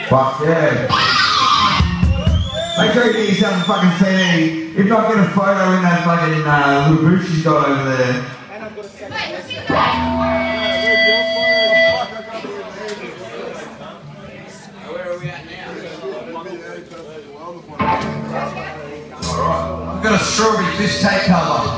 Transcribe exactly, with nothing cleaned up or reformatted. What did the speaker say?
Fuck yeah. Make sure you get yourself a fucking C D. If not, get a photo in that fucking uh, little booth she's got over there. Where are we at now? Alright, we've got a strawberry fish tape cover.